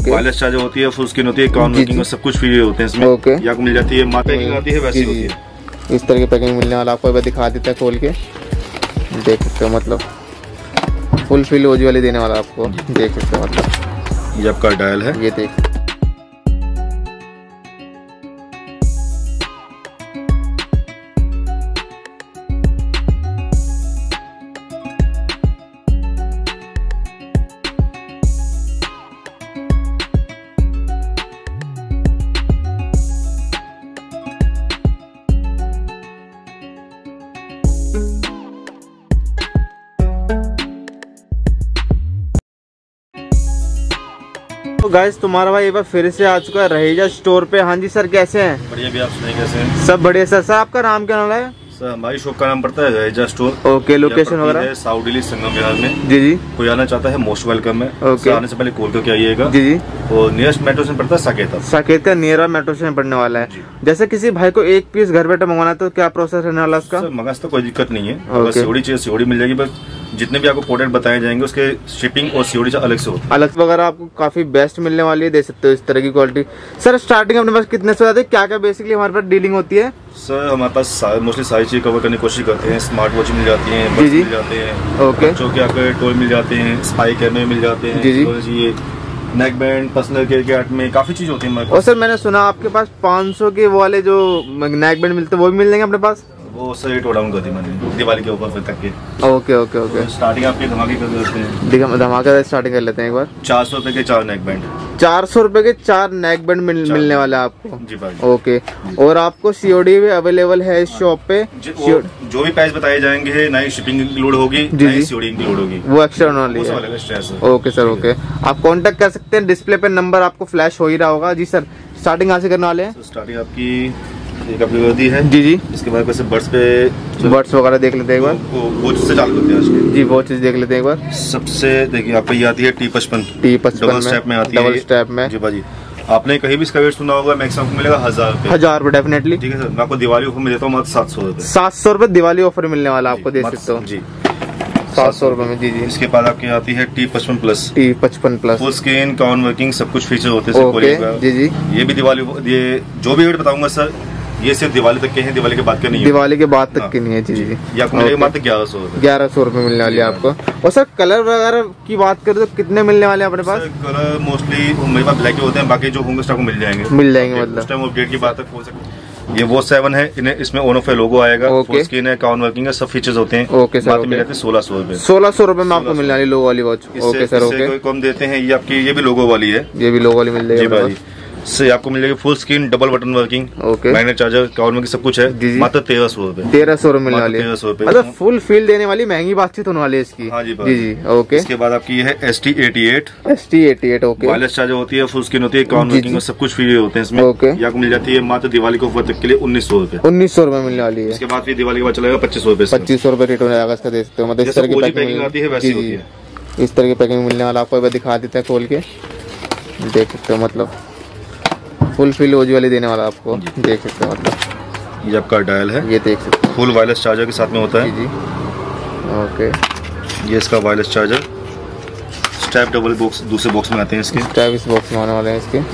Wireless charger होती है, full screen होती है, कॉन वर्किंग सब कुछ फ्री होते हैं इसमें। ये आपको मिल जाती है, पैकिंग आती है वैसी होती है। इस तरह की पैकिंग मिलने वाला आपको दिखा देता है खोल के, देख सकते हो। मतलब फुल फिल ओजी वाली देने वाला आपको, देख सकते हो। मतलब ये आपका डायल है, ये देख तो गाइस तुम्हारा भाई एक बार फिर से आ चुका है रहेजा स्टोर पे। हाँ जी सर, कैसे हैं? बढ़िया भी, आप सुनाइए कैसे हैं? सब बढ़िया सर। सर आपका नाम क्या नाम है? सर हमारी शॉप का नाम पड़ता है रहेजा स्टोर। ओके, लोकेशन वगैरह? साउथ दिल्ली संगम विहार में। जी जी। कोई आना चाहता है मोस्ट वेलकम है। ओके, आने से पहले कॉल करके आइएगा। जी जी। और नियरेस्ट मेट्रो स्टेशन पड़ता है साकेत। साकेत का नियरा मेट्रो स्टेशन पड़ने वाला है। जैसे किसी भाई को एक पीस घर बैठे मंगवाना है तो क्या प्रोसेस रहने वाला उसका? मंगा तो कोई दिक्कत नहीं है, अगर सीओडी चाहिए सीओडी मिल जाएगी। बस जितने भी आपको प्रोडक्ट बताए जाएंगे उसके शिपिंग और सीओडी अलग से होता है। अलग वगैरह आपको काफी बेस्ट मिलने वाली है, दे सकते हो इस तरह की क्वालिटी। सर स्टार्टिंग अपने पास कितने से आते हैं, क्या क्या बेसिकली हमारे पास डीलिंग होती है? सर हमारे पास मोस्टली सारी चीज कवर करने की कोशिश करते हैं। स्मार्ट वॉच मिल जाती है, जी जी मिल जाते हैं, ओके, बच्चों के आकर टॉय मिल जाते हैं, स्पाई कैमरे मिल जाते हैं, जी जी, ये नेक बैंड, पर्सनल केयर के आर्ट में काफी चीज होती है। और सर मैंने सुना आपके पास 500 के वाले जो नेक बैंड मिलते हैं वो भी मिल जाएंगे अपने पास? वो सर रेट डाउन कर दी मैंने दिवाली के ऊपर तक के। ओके ओके ओके, स्टार्टिंग आपके धमाके कर देते हैं। धमाका स्टार्टिंग कर लेते हैं एक बार। 400 रुपए के 4 नेक बैंड। 400 रुपए के 4 नेक बैंड मिलने वाले आपको? जी भाई। ओके, और आपको सीओडी भी अवेलेबल है इस शॉप पे? जो भी प्राइस बताए जाएंगे ना ही शिपिंग इंक्लूड होगी ना ही सीओडी इंक्लूड होगी, वो एक्स्ट्रा वाली है। Okay sir, okay. आप कांटेक्ट कर सकते हैं, डिस्प्ले पे नंबर आपको फ्लैश हो ही रहा होगा। जी सर, स्टार्टिंग कहाँ से करने वाले हैं? स्टार्टिंग आपकी एक अपनी दी है। जी जी। इसके बाद वैसे बर्ड्स वगैरह देख लेते हैं एक बार। वो से चालू करते हैं आज जी, वो चीज देख लेते हैं एक बार। सबसे देखिए आपको ये आती है T55 डबल स्टेप में आती है। डबल स्टेप में जी भाजी, आपने कहीं भी इसका रेट सुना होगा, मैक्सिमम आपको मिलेगा 1000 रुपए। 1000 रुपए डेफिनेटली। ठीक है सर, मैं आपको दिवाली ऑफर में देता हूँ मात्र 700 रुपए। 700 रुपए दिवाली ऑफर मिलने वाला आपको, दे सकते हो जी 700 रुपए में। जी जी। इसके बाद आपके आती है T55 plus. T55 plus full screen, कॉन वर्किंग सब कुछ फीचर होते हैं। ओके, जी जी। ये भी दिवाली, ये जो भी रेट बताऊंगा सर ये सिर्फ दिवाली तक के हैं, दिवाली के बाद के नहीं है। दिवाली के बाद तक के नहीं है। जी जी। ये आपको मिलेगा मात्र 1100 रुपए। 1100 रुपए मिलने वाली है आपको। और सर कलर वगैरह की बात करें तो कितने मिलने वाले हैं अपने पास? कलर मोस्टली मेरे पास ब्लैक होते हैं, बाकी जो होंगे स्टॉक मिल जाएंगे। मतलब उस टाइम अपडेट की बात है। ये वो 7 है, इन्हें इसमें ऑन ऑफ लोगो आएगा, फुल स्क्रीन है, कॉन वर्किंग है, सब फीचर्स होते हैं। ओके सर, मिल जाते हैं 1600 रुपए। 1600 रुपए में आपको मिलने वाली लोगो वाली वॉच। Okay sir, okay. कम देते हैं, ये आपकी ये भी लोगो वाली है, ये भी लोगो वाली मिल जाएगी से आपको मिल जाएगी। Full screen, double button working, okay, magnet charger, cover में सब कुछ है। मात्र 1300 रुपए। 1300 रुपए मिलने वाली है। 1300 रुपए, मतलब फुल फील देने वाली महंगी बातचीत होने वाली है इसकी। हाँ जी जी। ओके, इसके बाद आपकी है ST88। ST88 okay, wireless charger होती है, फुल स्क्रीन होती है, कॉन वर्किंग सब कुछ फ्री होते हैं इसमें। ओके, ये आपको मिल जाती है मात्र दिवाली के ऑफर तक के लिए 1900 रुपए। 1900 रुपए मिलने वाली है। इसके बाद फिर दिवाली के बाद चलेगा 2500 रुपए। 2500 रुपए रेट हो जाएगा इसका, दे सकते हो। मतलब इस तरह की पैकिंग आती है वैसी होती है। इस तरह की पैकिंग मिलने वाला आपको दिखा देता है खोल के, देख सकते हो। मतलब फुल फिल ओजी वाली देने वाला आपको, देख सकते हो। मतलब ये आपका डायल है, ये देख सकते हो। फुल वायरलेस चार्जर के साथ में होता है। जी। ओके, ये इसका wireless charger strap double box दूसरे बॉक्स में आते हैं इसके। स्ट्रैप इस बॉक्स में आने वाले हैं इसके।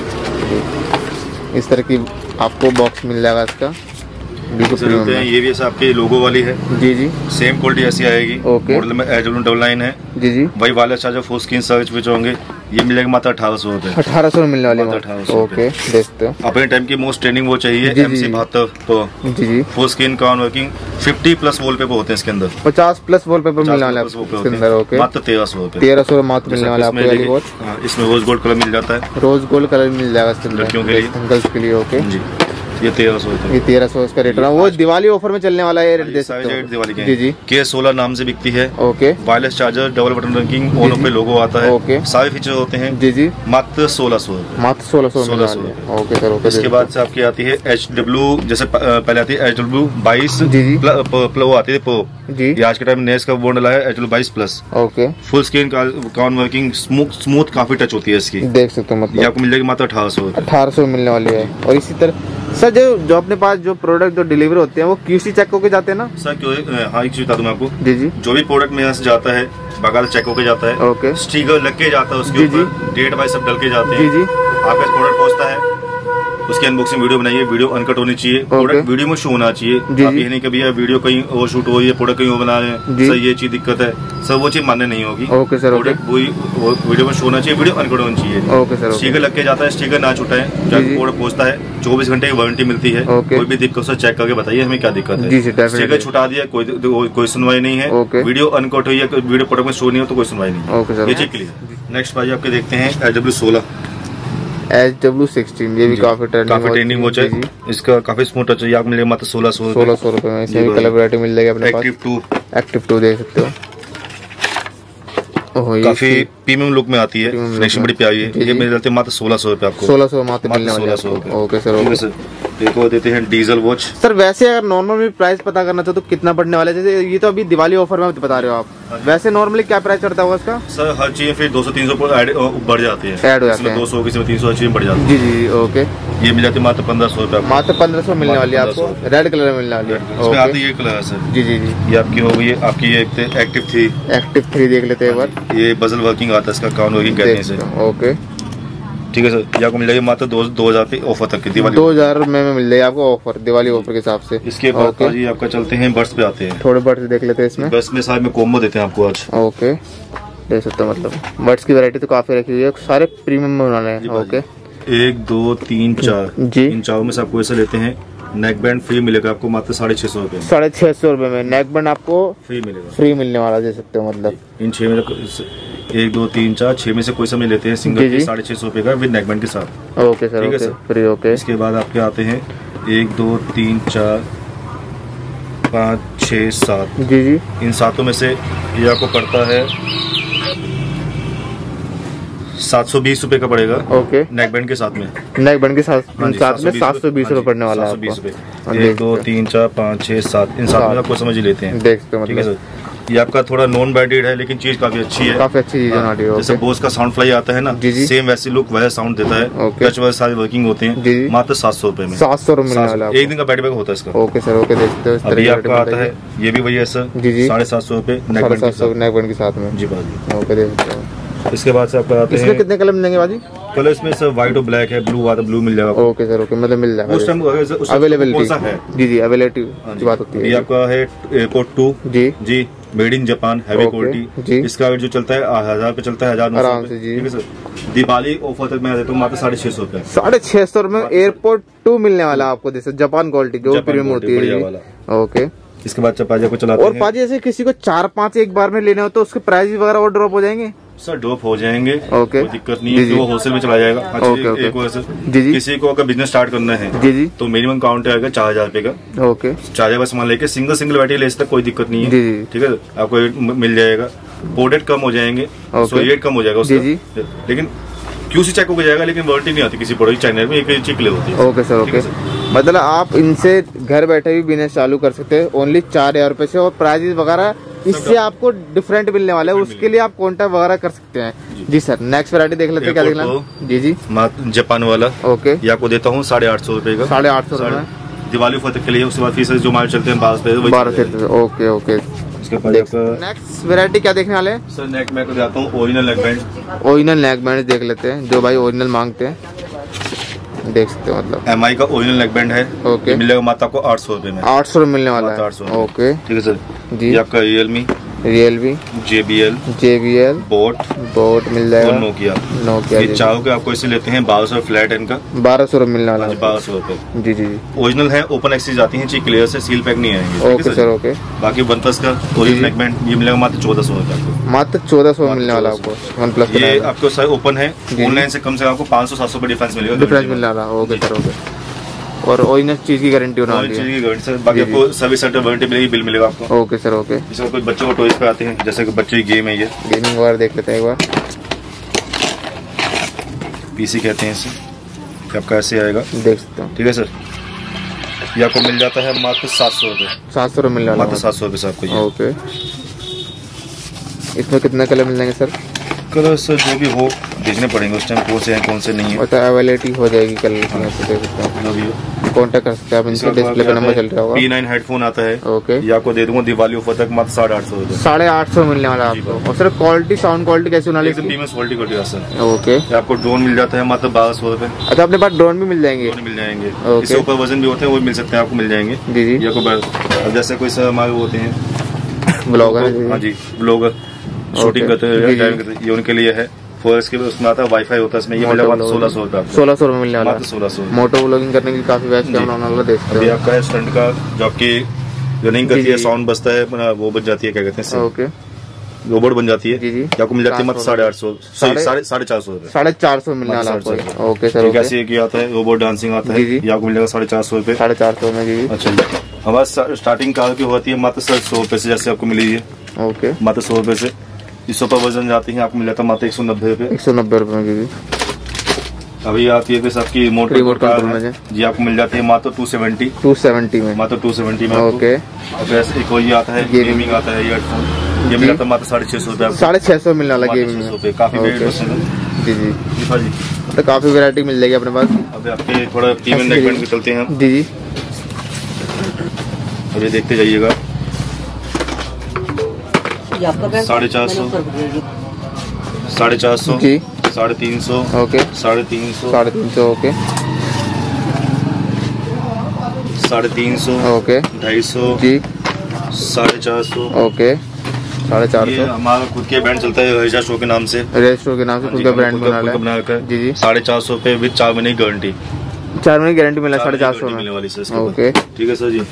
जी, इस तरह की आपको बॉक्स मिल जाएगा इसका, बिल्कुल प्रीमियम है। ये भी ऐसा आपके लोगो वाली है। जी जी। सेम क्वालिटी ऐसी आएगी। ओके, मॉडल में AW9 है। जी जी। वही wireless charger, full screen search पे होंगे। ये मिलेगा मात्र 1800 रुपए। 1800 में मिलने वाली है। 1800। ओके, देखते हो। अपने टाइम की मोस्ट ट्रेंडिंग वो चाहिए MC72 तो। जी जी। फुल स्क्रीन, कॉन वर्किंग, 50 प्लस वॉलपेपर होते हैं इसके अंदर। 50 प्लस वॉलपेपर मिलने वाला है इसके अंदर। ओके, मात्र 1300 रुपए। 1300 मात्र मिलने वाला है आपको। इसमें रोज गोल्ड कलर मिल जाता है। रोज गोल्ड कलर मिल जाएगा इसके अंदर लड़कियों के लिए, गर्ल्स के लिए। ओके जी, ये 1300 रुपए। ये 1300 इसका रेट है। वो दिवाली ऑफर में चलने वाला है, रेट दे सकते हो। दिवाली के जी जी। K16 नाम से बिकती है। Okay, wireless charger, double button working, on off पे लोगो आता है। ओके, सारे फीचर होते हैं। जी जी। मात्र 1600 रुपए। मात्र 1600। Okay sir, okay. इसके बाद से आपकी आती है HW, जैसे पहले आती है HW22 जी जी, प्लो आती है प्रो जी। ये आज के टाइम नेस का बोर्ड डाला है HW22 plus. Okay, full screen, कॉन वर्किंग, स्मूथ काफी टच होती है इसकी, देख सकते हो। मतलब ये आपको मिल जाएगी मात्र 1800 रुपए। 1800 मिलने वाली है। और इसी तरह सर जो अपने पास जो प्रोडक्ट जो डिलीवरी होते हैं वो QC चेक होके जाते हैं ना सर? क्यों? हाँ, एक चीज बता दूं मैं आपको। जी जी। जो भी प्रोडक्ट में यहाँ से जाता है बाकायदा चेक होके जाता है। ओके। स्टिकर लग के जाता है उसके ऊपर, डेट वाइज सब डल के जाते हैं। जी जी। आपका प्रोडक्ट पहुंचता है, उसकी अनबॉक्सिंग वीडियो बनाइए, वीडियो अनकट होनी चाहिए, प्रोडक्ट वीडियो में शो होना चाहिए। आप ये नहीं कभी वीडियो कहीं और शूट हो, ये प्रोडक्ट कहीं और बना रहे हैं, सर ये चीज दिक्कत है, सर वो चीज मान्य नहीं होगी। Okay sir. प्रोडक्ट वही वीडियो में शो होना चाहिए, वीडियो अनकट होनी चाहिए। Okay sir. स्टिकर लग के जाता है, स्टिकर ना छुटाए, जब प्रोडक्ट पहुंचता है 24 घंटे की वारंटी मिलती है। कोई भी दिक्कत सर चेक करके बताइए हमें क्या दिक्कत है। स्टिकर छुटा दिया, कोई सुनवाई नहीं है। वीडियो अनकट हुई है, वीडियो प्रोडक्ट में शो नहीं हो तो कोई सुनवाई नहीं। ये चीज क्लियर। नेक्स्ट भाई आपके देखते हैं HW16 HW16, ये भी काफी ट्रेंडिंग वॉच है। इसका काफी स्मूथ टच है। आपको मिलेगा मात्र 1600 रुपए में। इसमें भी कलर वैरायटी मिल जाएगी अपने पास। एक्टिव 2 देख सकते हो। काफी प्रीमियम लुक में आती है, फिनिशिंग बड़ी प्यारी है। ये मिल जाते हैं मात्र 1600 रुपए आपको। 1600 मात्र मिलने वाले हैं। 1600। Okay sir. एक और देते हैं डीजल वॉच। सर वैसे अगर नॉर्मल प्राइस पता करना चाहो तो कितना पड़ने वाला है? जैसे ये तो अभी दिवाली ऑफर में बता रहे हो आप, वैसे नॉर्मली क्या प्राइस चढ़ता होगा इसका? सर हर चीज फिर 200-300 बढ़ जाती है, ऐड हो जाते हैं। 200 किसी में 300 हर चीज बढ़ जाती है। जी जी। ओके। ये मिल जाती है मात्र 1500 रुपए। मात्र 1500 मिलने वाली है आपको। रेड कलर में मिलने वाली है। इसमें आती है ये कलर है सर। जी जी जी। ये आपकी हो गई है, आपकी ये एक्टिव 3 देख लेते हैं एक बार। ये बजल वर्किंग आता है, इसका काउंट वर्किंग कहते हैं इसे। ओके ठीक है सर। ये आपको मिल जाएगी मात्र 2000 पे ऑफर तक की, दिवाली 2000 में मिल जाएगी आपको ऑफर, दिवाली ऑफर के हिसाब से। इसके बाद जी आपका चलते हैं बर्ड्स पे आते हैं। थोड़े बर्ड्स देख लेते हैं इसमें। बर्ड्स में साथ में कॉम्बो देते हैं आपको आज। ओके देख सकते हो, मतलब बर्ड्स की वैरायटी तो काफी रखी हुई है, सारे प्रीमियम में बनाने हैं। ओके 1 2 3 4 जी। इन चारों में से आपको ऐसा लेते हैं, नेक बैंड फ्री मिलेगा आपको मात्र 650 रुपए। 650 रुपए में नेक बैंड आपको फ्री मिलेगा, फ्री मिलने वाला दे सकते हो। मतलब इन 6 में 1 2 3 4 6 में से कोई समय लेते हैं सिंगल के 650 रुपए का विद नेक बैंड के साथ। Okay sir. Okay free. Okay. इसके बाद आपके आते हैं 1 2 3 4 5 6 7। जी जी। इन 7 में से ये आपको पड़ता है 720 रुपए का पड़ेगा। ओके। नेक बैंड के साथ में, नेक बैंड के साथ में 720 रुपए पड़ने वाला है। 720 रुपए। 1 2 3 4 5 6 7 इन 7 में आपको समझ ही लेते हैं। देख सकते हो। ठीक है सर। ये आपका थोड़ा नॉन ब्रांडेड है लेकिन चीज काफी अच्छी है, काफी अच्छी चीज है। जैसे बोस का साउंड फ्लाई आता है ना, सेम वैसी लुक वैसा साउंड देता है। टच वाले सारे वर्किंग होते हैं। मात्र 700 रुपए में। 700 रुपए मिलने वाला है। एक दिन का बैटरी बैक होता है इसका। Okay sir. ओके देखते हो। अभी आपका आता है ये भी वही है सर। जी जी। 750 रुपए नेक बैंड के साथ में। जी बाजी। ओके देखते हो। इसके बाद से आपका आते हैं, इसमें कितने कलर मिलेंगे बाजी? कलर इसमें सर व्हाइट और ब्लैक है, ब्लू आता ब्लू मिल जाएगा। Okay sir. ओके मतलब मिल जाएगा उस टाइम अवेलेबिलिटी है। जी जी अवेलेबिलिटी की बात होती है। ये आपका है एयरपोर्ट 2 जी जी, made in Japan, heavy quality. इसका जो चलता है 1000 पे चलता है, 1900 आराम से। जी ठीक है सर। दिवाली ऑफर तक मैं देता हूँ मात्र 650 रुपए। 650 रुपए में एयरपोर्ट 2 मिलने वाला आपको, जैसे जापान क्वालिटी जो प्रीमियम होती है। ओके। इसके बाद पाजी को चलाते हैं। और पाजी जैसे किसी को 4-5 एक बार में लेने हो तो उसके प्राइस वगैरह और ड्रॉप हो जाएंगे? सर ड्रॉप हो जाएंगे। ओके। कोई दिक्कत नहीं है, वो होलसेल में चला जाएगा। जी जी। किसी को अगर बिजनेस स्टार्ट करना है जी जी तो मिनिमम काउंट आएगा 4000 रुपए का। ओके। 4000 का सामान लेके सिंगल बैटरी ले सकते, कोई दिक्कत नहीं है। ठीक है आपको मिल जाएगा। पोर्टेड कम हो जाएंगे, रेट कम हो जाएगा उसका, लेकिन QC चेक हो जाएगा, लेकिन वारंटी नहीं आती किसी प्रोडक्ट चाइना में, एक चेक ले होती है। Okay sir. ओके मतलब आप इनसे घर बैठे भी बिजनेस चालू कर सकते हैं ओनली 4000 रुपए से, और प्राइजेस वगैरह इससे आपको डिफरेंट मिलने वाला है, उसके लिए आप कॉन्टेक्ट वगैरह कर सकते हैं। जी सर। नेक्स्ट वैरायटी देख लेते हैं, क्या देखना? जी जी। जापान वाला। ओके। ये आपको देता हूँ 850 रुपए का। 850 रुपए दिवाली ऑफर के लिए। उसके बाद फिर जो माल चलते हैं 12 ओके ओके। उसके बाद नेक्स्ट वैरायटी क्या देखने वाले हैं सर? नेक मैं जाता हूँ original neck band. Original neck band देख लेते हैं, जो भाई ओरिजिनल मांगते हैं देख सकते हो। मतलब MI का ओरिजिनल नेक बैंड है। ओके। मिलेगा मात्र आपको 800 रुपए में। 800 रुपए मिलने वाला है। 800। ओके ठीक है सर जी। ये आपका रियलमी, JBL, बोट मिल जाएगा, और नोकिया। ये चारों के आपको इसे लेते हैं 1200 फ्लैट इनका। 1200 रुपए मिलने वाला है। 1200 रुपए। जी जी। ओरिजिनल है, ओपन एक्सचेंज आती है, क्लियर से सील पैक नहीं आएंगे। Okay sir. ओके। बाकी वन प्लस का ओरिजिनल नेक बैंड ये मिलेगा मात्र 1400 रुपए। मात्र 1400 मिलने वाला आपको वन प्लस। ये आपको सर ओपन है, ऑनलाइन से कम से आपको 500-700 का डिफरेंस मिलेगा। डिफरेंस मिल रहा है। Okay sir. ओके। और ओरिजिनल चीज की गारंटी होना चाहिए। बाकी आपको सर्विस सेंटर वारंटी मिलेगी, बिल मिलेगा आपको। Okay sir. ओके। इसमें कुछ बच्चों को टॉयज पे आते हैं, जैसे कि बच्चों की गेम है, ये गेमिंग वगैरह देख लेते हैं एक बार। PC कहते हैं इसे। आपका ऐसे आएगा, देख सकते हो। ठीक है सर। ये आपको मिल जाता है मात्र 700 रुपए। 700 रुपए मिल रहा है मात्र 700 रुपए से आपको ये। ओके। इसमें कितने कलर मिल जाएंगे सर? कलर सर जो भी हो देखने पड़ेंगे उस टाइम, कौन से हैं कौन से नहीं है। अवेलेबिलिटी हो जाएगी कलर की, देख सकते हैं। कॉन्टेक्ट कर सकते हैं आप इनसे, डिस्प्ले पे नंबर चल रहा होगा। P9 हेडफोन आता है, ओके, ये आपको दे दूंगा दिवाली ऑफर तक मात्र 850 रुपए। 850 मिलने वाला आपको। और सर क्वालिटी, साउंड क्वालिटी कैसी होने वाली है? Premium quality sir. ओके, आपको ड्रोन मिल जाता है मात्र 1200 रुपए। अच्छा, अपने पास ड्रोन भी मिल जाएंगे? मिल जाएंगे, इससे ऊपर वजन भी होते हैं वो मिल सकते हैं, आपको मिल जाएंगे। जी जी, जैसे कोई सर हमारे होते हैं ब्लॉगर, हाँ जी ब्लॉगर शूटिंग करते हैं, ये उनके लिए है। फॉरेस्ट के उसमें आता है, वाईफाई होता है इसमें, ये मिलेगा 1600 रुपए। 1600 रुपए मिलने वाला, 1600। मोटो व्लॉगिंग करने के लिए काफी बेस्ट कैमरा देखते हैं। आपका है स्टंट का, जो आपकी रनिंग करती है, साउंड बजता है, वो बन जाती है, क्या कहते हैं, ओके, रोबोट बन जाती है। जी जी, आपको मिल जाती है मात्र 850, 450 रुपए। 450 मिलने वाला आपको। ओके सर, कैसे ये आता है, रोबोट डांसिंग आता है, ये आपको मिलेगा 450 रुपए। 450 में जी। अच्छा, हमारे स्टार्टिंग कार की होती है मात्र 100 रुपए से, जैसे आपको मिली है, ओके, मात्र 100 रुपए से। इस सुपर वर्जन जाती है, आपको मिल जाता है मात्र 190 रुपए। 190 रुपए में जी। अभी आती है आपकी रिमोट कंट्रोल में जी, आपको मिल जाती है मात्र 270 में, मात्र 270 में। ओके, वैसे एक और आता है गेमिंग आता है ईयरफोन, ये मिल जाता है मात्र 650 रुपए। 650 मिलने वाला गेमिंग में, काफी जी जी, तो काफी वैरायटी मिल जाएगी अपने पास। अभी आपके थोड़ा प्रीमियम नेकबैंड भी चलते हैं जी जी, अभी देखते जाइएगा। 450, 450 जी, 350, ओके, 350, 350, ओके, 350, ओके, 250 जी, 450, ओके, 450। हमारा खुद के ब्रांड चलता है रेजा शो के नाम से, रेजा के नाम से खुद का ब्रांड बना कर जी जी। 450 रुपए विद 4 महीने की गारंटी, 4 महीने की गारंटी मिला 450 में मिलने वाली सर। ओके, ठीक है सर जी।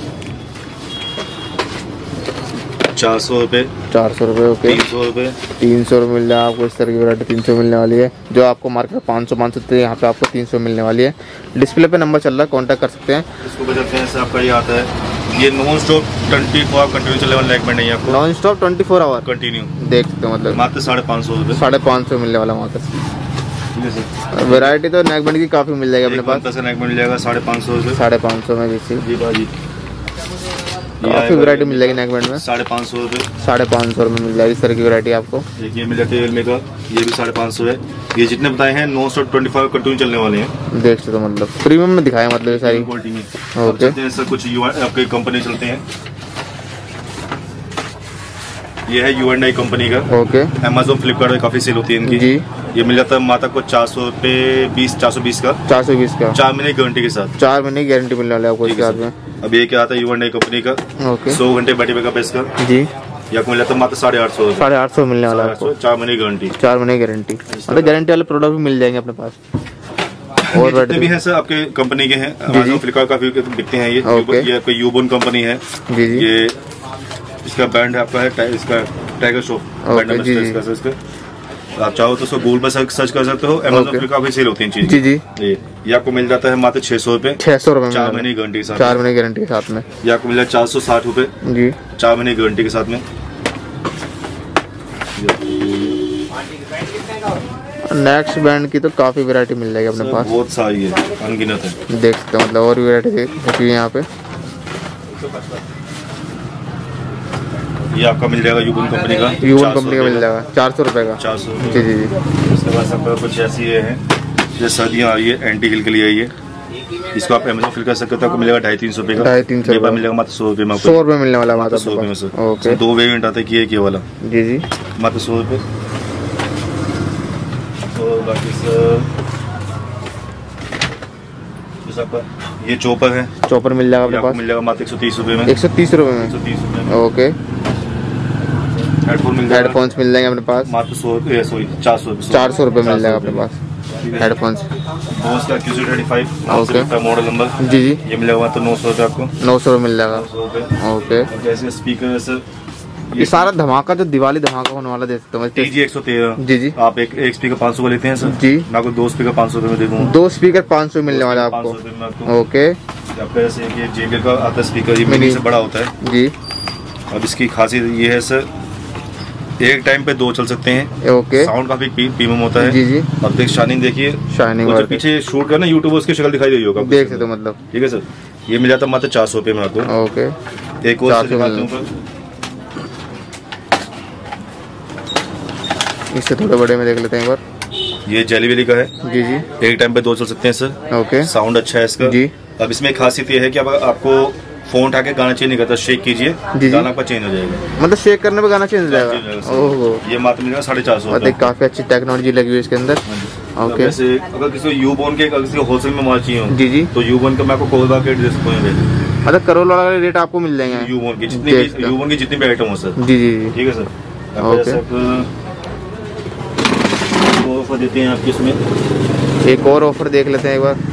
400 रुपए, 400 रुपए, ओके, 300 रुपए, 300 रुपए मिल रहा है आपको। इस तरह की वैरायटी 300 मिलने वाली है, जो आपको मार्केट 500 यहाँ पे आपको 300 मिलने वाली है। डिस्प्ले पे नंबर चल रहा है, कांटेक्ट कर सकते हैं। इसको बजाते हैं, आपका ये आता है, ये नॉन स्टॉप 24 आवर कंटिन्यू चलने वाला नेकबैंड नहीं है आपको, नॉन स्टॉप 24 आवर कंटिन्यू देख सकते हो, मतलब मात्र 550 रुपए, 550 मिलने वाला मात्र। वैरायटी तो नेकबैंड की काफी मिल जाएगी अपने पास। नेकबैंड मिल जाएगा 550 रुपए, 550 में जैसे जी बाजी, काफी वैरायटी मिल जाएगी नेकबैंड में। 550 रुपए, 550 रुपए मिल जाएगी इस तरह की वैरायटी आपको। ये मिल जाती है रियलमी का, ये भी 550 है। ये जितने बताए हैं नॉन स्टॉप 25 कंटिन्यू चलने वाले हैं, देख सकते हो, मतलब प्रीमियम में दिखाया, मतलब ये सारी क्वालिटी में। ओके, सर कुछ आपके कंपनी चलते हैं, ये है U&I कंपनी का, ओके, अमेज़न फ्लिपकार्ट में काफी सेल होती है इनकी जी। ये मिल जाता है माता को 400 रुपए 420 का, 420 का, 4 महीने की गारंटी के साथ, 4 महीने की गारंटी मिलने वाली है आपको इसके साथ में। अब ये क्या आता है U&I कंपनी का, ओके, 100 घंटे बैटरी बैकअप है इसका जी। ये आपको मिल जाता है मात्र 850 850 मिलने वाला है आपको, 4 महीने की गारंटी, 4 महीने की गारंटी, मतलब गारंटी वाले प्रोडक्ट भी मिल जाएंगे अपने पास। और जितने भी हैं सर आपके कंपनी के हैं, अमेज़न फ्लिपकार्ट काफी बिकते हैं। ये कोई यूबोन कंपनी है जी जी, ये इसका ब्रांड आपका है, इसका टाइगर शॉप ब्रांड है इसका। आप चाहो तो उसको गूगल पर सर्च कर सकते हो, अमेज़न पे काफी सेल होती है चीजें। जी जी, ये आपको मिल जाता है मात्र 600 रुपए, 600 रुपए 4 महीने की गारंटी के साथ, 4 महीने की गारंटी के साथ में। ये आपको मिल जाए 460 रुपए जी, 4 महीने की गारंटी के साथ में। नेक्स्ट ब्रांड की तो काफी वैरायटी मिल जाएगी अपने पास, बहुत सारी है, अनगिनत है, देख सकते हो, मतलब और भी वैरायटी देखिए यहाँ पे। ये आपका मिल जाएगा यूबन कंपनी का, यूबन कंपनी का मिल जाएगा 400 रुपए का, 400। जी जी जी। उसके बाद सबका कुछ ऐसी है, ये सर्दियाँ आ रही है, एंटी हिल के लिए आई है, इसको आप अमेज़न फिल कर सकते हो, आपको मिलेगा 250-300 रुपए का, 250 रुपए मिलेगा मात्र 100 रुपए में, 100 रुपए मिलने वाला मात्र 100 रुपए में सर। ओके, 2 वेरिएंट आता है कि एक ये वाला, जी जी, मात्र 100 रुपए। तो बाकी सर आपका ये चॉपर है, चॉपर मिल जाएगा अपने पास, मिल जाएगा मात्र 130 रुपए में, 130 रुपए में, 130 रुपए में। ओके, हेडफोन मिल जाएगा, हेडफोन्स मिल जाएंगे अपने पास मात्र 400 रुपए मिल जाएगा अपने पास हेडफोन्स। बोस का QC35 ओके, मॉडल नंबर, जी जी, ये मिलेगा मात्र 900 रुपए आपको, 900 रुपए मिल जाएगा, 900 रुपए। ओके। जैसे स्पीकर है सर, ये सारा धमाका जो दिवाली धमाका होने वाला देख सकते हो, TG 113, जी जी, आप एक स्पीकर 500 का लेते हैं सर जी, मैं आपको 2 स्पीकर 500 रुपए में दे दूंगा, 2 स्पीकर 500 मिलने वाला है आपको, 500 रुपए में आपको। ओके, आपका जैसे ये JBL का आता है स्पीकर, ये मिनी से बड़ा होता है जी। अब इसकी खासियत ये है सर, एक टाइम पे 2 चल सकते हैं, ओके, साउंड काफी प्रीमियम होता है, जी जी। अब देख शाइनिंग देखिए, शाइनिंग जो पीछे शूट करना यूट्यूब उसकी शक्ल दिखाई दे होगा, देख सकते हो, मतलब ठीक है सर। ये मिल जाता है मात्र 400 रुपए में आपको, ओके। एक और दिखाता हूं, इससे थोड़े बड़े में देख लेते हैं एक बार। ये जेली वेली का है, जी जी, एक टाइम पे 2 चल सकते हैं सर, ओके, साउंड अच्छा है इसका जी, अब इसमें खासियत ये है कि अब आपको फोन उठा के गाना चेंज नहीं करता, शेक कीजिए गाना आपका चेंज हो जाएगा। मतलब शेक करने पे गाना चेंज हो जाएगा। ओहो, ये मात्र मिलेगा 450। काफी अच्छी टेक्नोलॉजी लगी हुई है इसके अंदर। ओके, जैसे अगर किसी को यूबोन के किसी को होलसेल में माल चाहिए हो जी जी, तो यूबोन का मैं आपको कोलबा के दे सकता हूँ। मतलब करोड़ वाला रेट आपको मिल जाएंगे यूबोन की जितनी भी आइटम हो सर। जी जी, ठीक है सर। ऑफर देते हैं आपके इसमें, एक और ऑफर देख लेते हैं एक बार।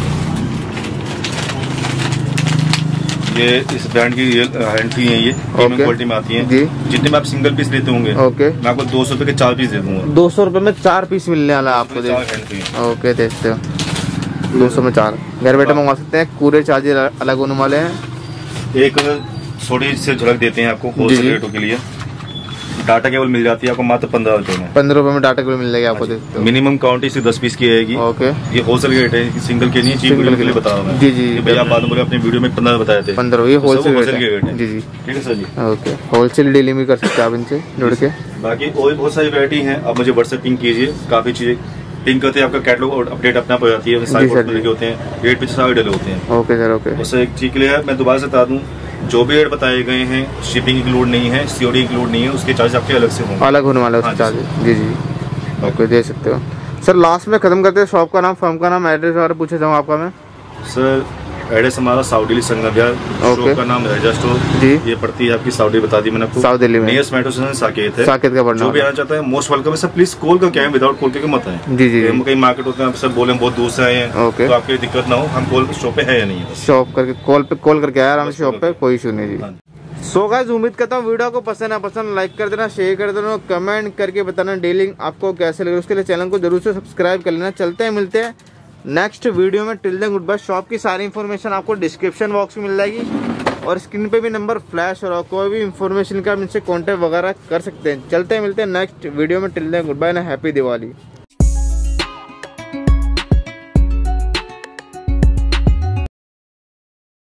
ये इस ब्रांड की हैंडी है, ये प्रीमियम क्वालिटी में आती है जी। जितने में आप सिंगल पीस लेते होंगे मैं आपको 200 रुपए के 4 पीस दे दूंगा। 200 रुपए में 4 पीस मिलने वाला है आपको। ओके, देखते हो 200 में 4 घर बैठे मंगवा सकते हैं। पूरे चार्जेस अलग होने वाले हैं। एक छोटी से झलक देते हैं आपको होलसेल रेटों के लिए। डाटा केबल मिल जाती है आपको मात्र 15 रुपए में। 15 रुपए में डाटा केबल मिल जाएगी आपको। मिनिमम क्वांटिटी से 10 पीस की आएगी। ओके, ये होलसेल रेट है, सिंगल के नहीं, चीप के लिए बता रहा हूँ। जी जी, भैया आप बात बोले अपनी वीडियो में 15 बताए थे। 15 ये होलसेल रेट है। जी जी, ठीक है सर जी। ओके, होलसेल डीलिंग भी कर सकते हैं आप इनसे जुड़ के। बाकी और बहुत सारी वैरायटी है, आप मुझे व्हाट्सएप पिंग कीजिए। काफी चीजें पिंग करते हैं, आपका कैटलॉग अपडेट अपने आप हो जाती है। सारे होते हैं, रेट पे सारे डले होते हैं। Okay sir, okay. उससे एक चीज के लिए मैं दोबारा से बता दूं, जो भी रेट बताए गए हैं शिपिंग इंक्लूड नहीं है, सीओडी इंक्लूड नहीं है, उसके चार्ज आपके अलग से होंगे, अलग होने वाले उसके चार्ज। जी जी, ओके, दे सकते हो सर। लास्ट में खत्म करते हैं, शॉप का नाम, फर्म का नाम, एड्रेस वगैरह पूछे जाऊँ आपका मैं। सर एड्रेस हमारा साउथ दिल्ली संगम विहार, शॉप का नाम रजा स्टोर जी। ये पड़ती है आपकी साउथ दिल्ली, बता दी मैंने आपको, साउथ दिल्ली में नियरेस्ट मेट्रो स्टेशन साकेत है। साकेत का पड़ना, जो भी आना चाहता है मोस्ट वेलकम है सर। प्लीज कॉल करके आए, विदाउट कॉल करके मत आए। जी जी, कहीं मार्केट होते हैं सब बोले बहुत दूर से आए हैं, तो आपकी दिक्कत ना हो। हम कॉल शॉप पे है या नहीं है, शॉप करके कॉल करके आया आराम से शॉप पे, कोई इशू नहीं जी। सो गाइस, उम्मीद करता हूँ वीडियो को पसंद है, पसंद लाइक कर देना, शेयर कर देना, कमेंट करके बताना डीलिंग आपको कैसे लगे। उसके लिए चैनल को जरूर से सब्सक्राइब कर लेना। चलते हैं, मिलते हैं नेक्स्ट वीडियो में। Till then goodbye. Shop की सारी इन्फॉर्मेशन आपको डिस्क्रिप्शन बॉक्स में मिल जाएगी और स्क्रीन पे भी नंबर फ्लैश हो रहा, कोई भी इन्फॉर्मेशन का इनसे कॉन्टेक्ट वगैरह कर सकते हैं। चलते हैं, मिलते हैं नेक्स्ट वीडियो में। टिल देन गुड बाय ना, हैप्पी दिवाली।